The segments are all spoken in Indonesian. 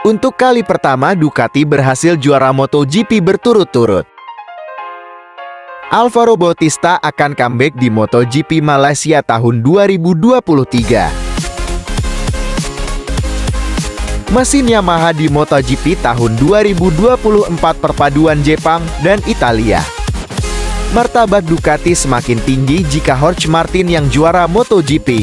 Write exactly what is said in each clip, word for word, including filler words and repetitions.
Untuk kali pertama Ducati berhasil juara MotoGP berturut-turut. Alvaro Bautista akan comeback di MotoGP Malaysia tahun dua ribu dua puluh tiga. Mesin Yamaha di MotoGP tahun dua ribu dua puluh empat perpaduan Jepang dan Italia. Martabat Ducati semakin tinggi jika Jorge Martin yang juara MotoGP.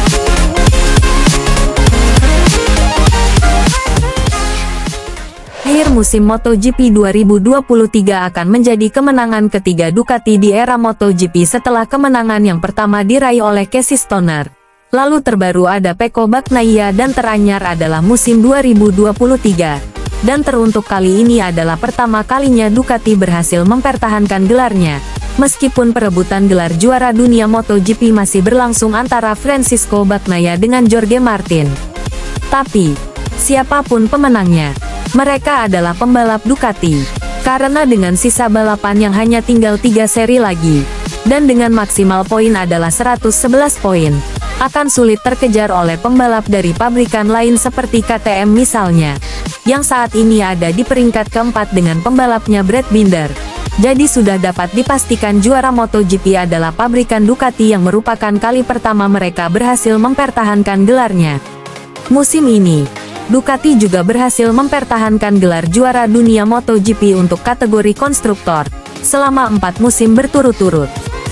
Akhir musim MotoGP dua ribu dua puluh tiga akan menjadi kemenangan ketiga Ducati di era MotoGP setelah kemenangan yang pertama diraih oleh Casey Stoner. Lalu terbaru ada Pecco Bagnaia dan teranyar adalah musim dua ribu dua puluh tiga. Dan teruntuk kali ini adalah pertama kalinya Ducati berhasil mempertahankan gelarnya. Meskipun perebutan gelar juara dunia MotoGP masih berlangsung antara Francisco Bagnaia dengan Jorge Martin. Tapi, siapapun pemenangnya, mereka adalah pembalap Ducati. Karena dengan sisa balapan yang hanya tinggal tiga seri lagi, dan dengan maksimal poin adalah seratus sebelas poin, akan sulit terkejar oleh pembalap dari pabrikan lain seperti K T M misalnya, yang saat ini ada di peringkat keempat dengan pembalapnya Brad Binder. Jadi sudah dapat dipastikan juara MotoGP adalah pabrikan Ducati yang merupakan kali pertama mereka berhasil mempertahankan gelarnya. Musim ini, Ducati juga berhasil mempertahankan gelar juara dunia MotoGP untuk kategori konstruktor, selama empat musim berturut-turut.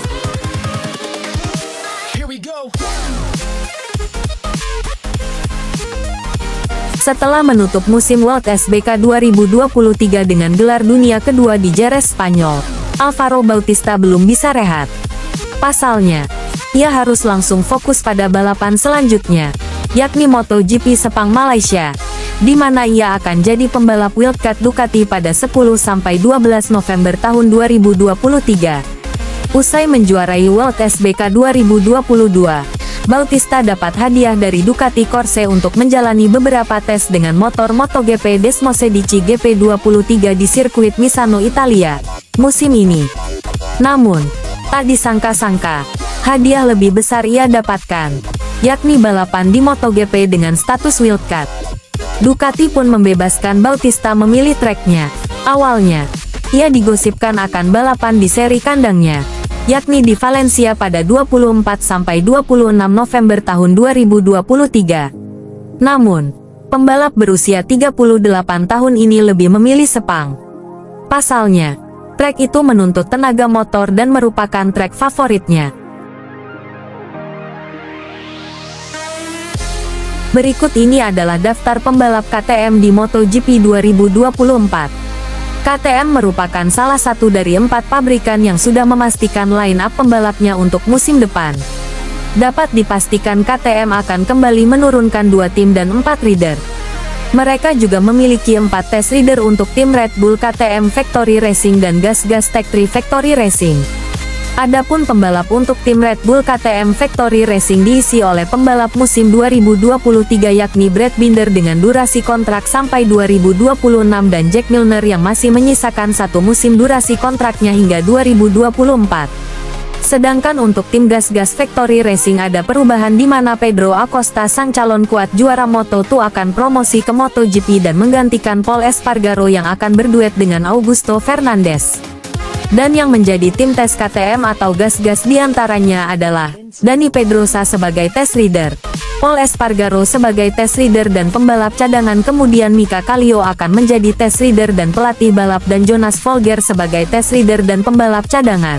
Setelah menutup musim World S B K dua ribu dua puluh tiga dengan gelar dunia kedua di Jerez, Spanyol, Alvaro Bautista belum bisa rehat. Pasalnya, ia harus langsung fokus pada balapan selanjutnya, yakni MotoGP Sepang Malaysia, di mana ia akan jadi pembalap wildcard Ducati pada sepuluh sampai dua belas November tahun dua ribu dua puluh tiga. Usai menjuarai World S B K dua ribu dua puluh dua, Bautista dapat hadiah dari Ducati Corse untuk menjalani beberapa tes dengan motor MotoGP Desmosedici G P dua puluh tiga di sirkuit Misano, Italia, musim ini. Namun, tak disangka-sangka, hadiah lebih besar ia dapatkan, yakni balapan di MotoGP dengan status wildcard. Ducati pun membebaskan Bautista memilih treknya. Awalnya, ia digosipkan akan balapan di seri kandangnya, yakni di Valencia pada dua puluh empat sampai dua puluh enam November tahun dua ribu dua puluh tiga. Namun, pembalap berusia tiga puluh delapan tahun ini lebih memilih Sepang. Pasalnya, trek itu menuntut tenaga motor dan merupakan trek favoritnya. Berikut ini adalah daftar pembalap K T M di MotoGP dua ribu dua puluh empat. K T M merupakan salah satu dari empat pabrikan yang sudah memastikan line-up pembalapnya untuk musim depan. Dapat dipastikan K T M akan kembali menurunkan dua tim dan empat rider. Mereka juga memiliki empat test rider untuk tim Red Bull K T M Factory Racing dan GasGas Tech tiga Factory Racing. Adapun pembalap untuk tim Red Bull K T M Factory Racing diisi oleh pembalap musim dua ribu dua puluh tiga yakni Brad Binder dengan durasi kontrak sampai dua ribu dua puluh enam dan Jack Miller yang masih menyisakan satu musim durasi kontraknya hingga dua ribu dua puluh empat. Sedangkan untuk tim GasGas Factory Racing ada perubahan di mana Pedro Acosta sang calon kuat juara Moto dua akan promosi ke MotoGP dan menggantikan Pol Espargaro yang akan berduet dengan Augusto Fernandez. Dan yang menjadi tim tes K T M atau GasGas diantaranya adalah Dani Pedrosa sebagai test rider, Pol Espargaro sebagai test rider dan pembalap cadangan, kemudian Mika Kallio akan menjadi test rider dan pelatih balap dan Jonas Folger sebagai test rider dan pembalap cadangan.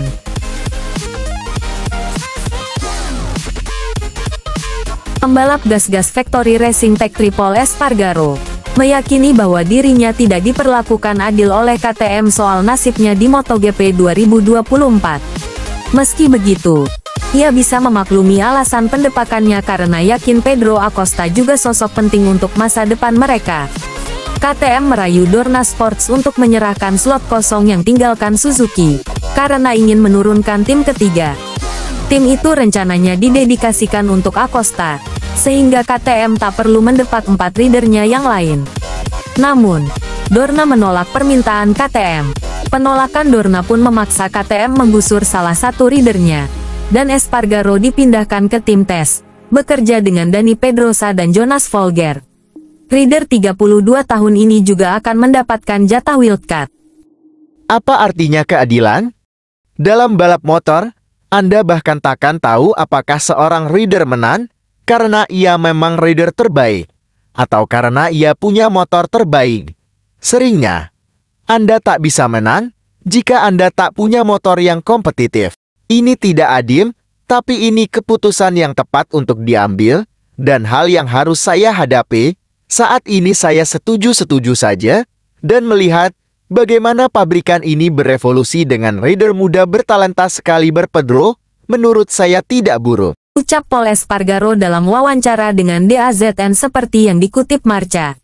Pembalap GasGas Factory Racing Tech tiga Pol Espargaro meyakini bahwa dirinya tidak diperlakukan adil oleh K T M soal nasibnya di MotoGP dua ribu dua puluh empat. Meski begitu, ia bisa memaklumi alasan pendepakannya karena yakin Pedro Acosta juga sosok penting untuk masa depan mereka. K T M merayu Dorna Sports untuk menyerahkan slot kosong yang tinggalkan Suzuki, karena ingin menurunkan tim ketiga. Tim itu rencananya didedikasikan untuk Acosta, sehingga K T M tak perlu mendepak empat ridernya yang lain. Namun, Dorna menolak permintaan K T M. Penolakan Dorna pun memaksa K T M menggusur salah satu ridernya, dan Espargaro dipindahkan ke tim tes, bekerja dengan Dani Pedrosa dan Jonas Folger. rider tiga puluh dua tahun ini juga akan mendapatkan jatah wildcard. Apa artinya keadilan? Dalam balap motor, Anda bahkan takkan tahu apakah seorang rider menang karena ia memang rider terbaik, atau karena ia punya motor terbaik. Seringnya, Anda tak bisa menang jika Anda tak punya motor yang kompetitif. Ini tidak adil, tapi ini keputusan yang tepat untuk diambil, dan hal yang harus saya hadapi. Saat ini saya setuju-setuju saja, dan melihat bagaimana pabrikan ini berevolusi dengan rider muda bertalenta sekali berpedro, menurut saya tidak buruk. Ucap Pol Espargaro dalam wawancara dengan D A Z N seperti yang dikutip Marca.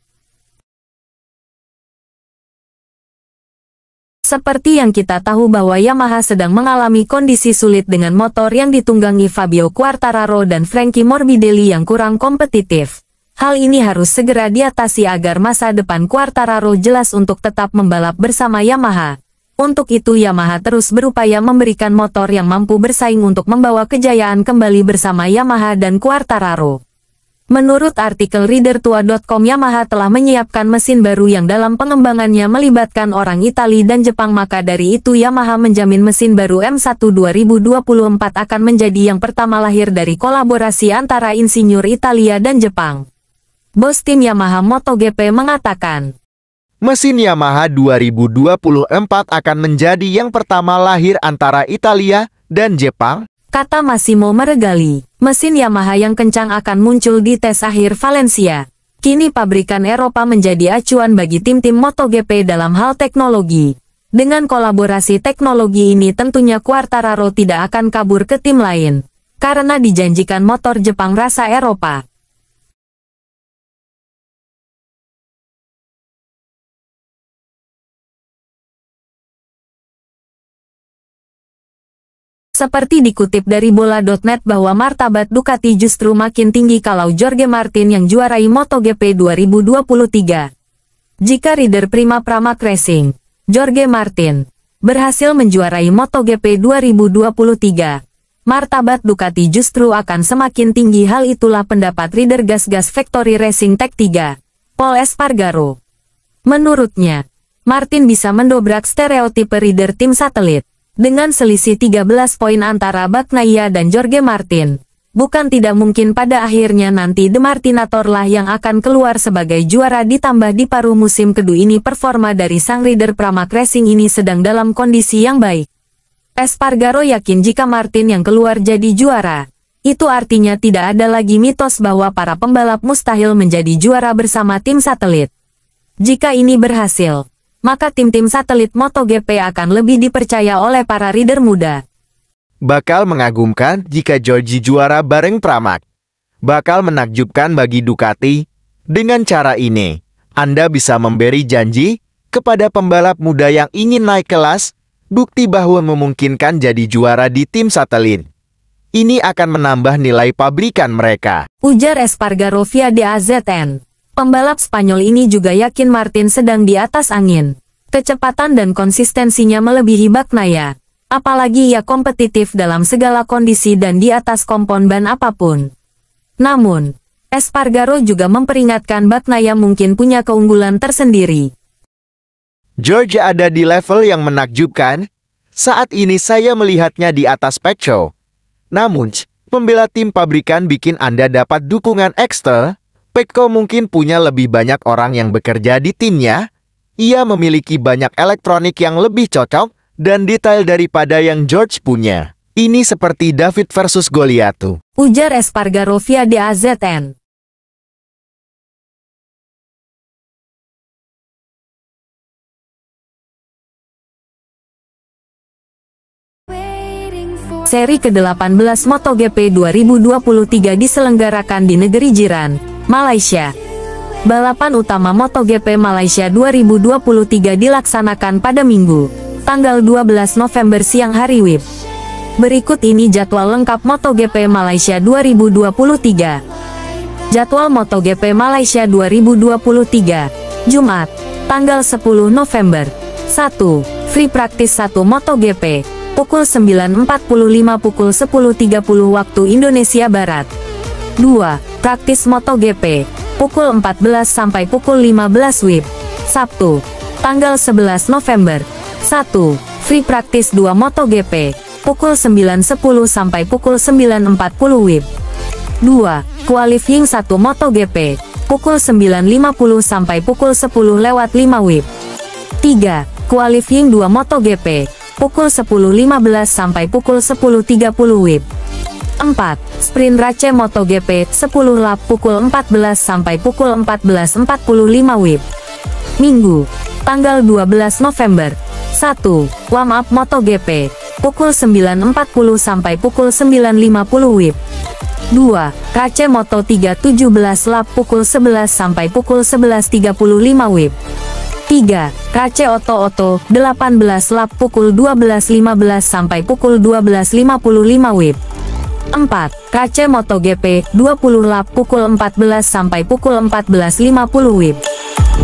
Seperti yang kita tahu bahwa Yamaha sedang mengalami kondisi sulit dengan motor yang ditunggangi Fabio Quartararo dan Frankie Morbidelli yang kurang kompetitif. Hal ini harus segera diatasi agar masa depan Quartararo jelas untuk tetap membalap bersama Yamaha. Untuk itu Yamaha terus berupaya memberikan motor yang mampu bersaing untuk membawa kejayaan kembali bersama Yamaha dan Quartararo. Menurut artikel rider tua titik com, Yamaha telah menyiapkan mesin baru yang dalam pengembangannya melibatkan orang Italia dan Jepang, maka dari itu Yamaha menjamin mesin baru M satu dua ribu dua puluh empat akan menjadi yang pertama lahir dari kolaborasi antara insinyur Italia dan Jepang. Bos tim Yamaha MotoGP mengatakan, mesin Yamaha dua ribu dua puluh empat akan menjadi yang pertama lahir antara Italia dan Jepang, kata Massimo Meregali. Mesin Yamaha yang kencang akan muncul di tes akhir Valencia. Kini pabrikan Eropa menjadi acuan bagi tim-tim MotoGP dalam hal teknologi. Dengan kolaborasi teknologi ini tentunya Quartararo tidak akan kabur ke tim lain, karena dijanjikan motor Jepang rasa Eropa. Seperti dikutip dari bola titik net bahwa martabat Ducati justru makin tinggi kalau Jorge Martin yang juarai MotoGP dua ribu dua puluh tiga. Jika rider Prima Pramac Racing, Jorge Martin, berhasil menjuarai MotoGP dua ribu dua puluh tiga, martabat Ducati justru akan semakin tinggi. Hal itulah pendapat rider gas-gas Factory Racing Tech tiga, Pol Espargaro. Menurutnya, Martin bisa mendobrak stereotipe rider tim satelit. Dengan selisih tiga belas poin antara Bagnaia dan Jorge Martin, bukan tidak mungkin pada akhirnya nanti The Martinator lah yang akan keluar sebagai juara. Ditambah di paruh musim kedua ini performa dari sang rider Pramac Racing ini sedang dalam kondisi yang baik. Espargaro yakin jika Martin yang keluar jadi juara, itu artinya tidak ada lagi mitos bahwa para pembalap mustahil menjadi juara bersama tim satelit. Jika ini berhasil, maka tim-tim satelit MotoGP akan lebih dipercaya oleh para rider muda. Bakal mengagumkan jika Giorgi juara bareng Pramac. Bakal menakjubkan bagi Ducati. Dengan cara ini, Anda bisa memberi janji kepada pembalap muda yang ingin naik kelas, bukti bahwa memungkinkan jadi juara di tim satelit. Ini akan menambah nilai pabrikan mereka, ujar Espargaro via D A Z N. Pembalap Spanyol ini juga yakin Martin sedang di atas angin. Kecepatan dan konsistensinya melebihi Bagnaia. Apalagi ia kompetitif dalam segala kondisi dan di atas kompon ban apapun. Namun, Espargaro juga memperingatkan Bagnaia mungkin punya keunggulan tersendiri. George ada di level yang menakjubkan. Saat ini saya melihatnya di atas Pecco. Namun, membela tim pabrikan bikin Anda dapat dukungan ekstra. Pecco mungkin punya lebih banyak orang yang bekerja di timnya. Ia memiliki banyak elektronik yang lebih cocok dan detail daripada yang George punya. Ini seperti David versus Goliath, ujar Espargaro via D A Z N. Seri ke delapan belas MotoGP dua ribu dua puluh tiga diselenggarakan di negeri jiran, Malaysia. Balapan utama MotoGP Malaysia dua ribu dua puluh tiga dilaksanakan pada Minggu, tanggal dua belas November siang hari W I B. Berikut ini jadwal lengkap MotoGP Malaysia dua ribu dua puluh tiga. Jadwal MotoGP Malaysia dua ribu dua puluh tiga, Jumat, tanggal sepuluh November. satu. Free Practice satu MotoGP, pukul sembilan empat puluh lima pukul sepuluh tiga puluh waktu Indonesia Barat. dua. Praktis MotoGP, pukul empat belas sampai pukul lima belas W I B. Sabtu, tanggal sebelas November. satu. Free Practice dua MotoGP, pukul sembilan sepuluh sampai pukul sembilan empat puluh W I B. dua. Qualifying satu MotoGP, pukul sembilan lima puluh sampai pukul sepuluh lewat lima W I B. tiga. Qualifying dua MotoGP, pukul sepuluh lima belas sampai pukul sepuluh tiga puluh W I B. empat. Sprint Race MotoGP, sepuluh lap pukul empat belas sampai pukul empat belas empat puluh lima W I B. Minggu, tanggal dua belas November. satu. Warm up MotoGP, pukul sembilan empat puluh sampai pukul sembilan lima puluh W I B. dua. Race Moto tiga tujuh belas lap pukul sebelas sampai pukul sebelas tiga puluh lima W I B. tiga. Race Oto Oto delapan belas lap pukul dua belas lima belas sampai pukul dua belas lima puluh lima W I B. empat. Race MotoGP dua puluh lap pukul empat belas sampai pukul empat belas lima puluh W I B.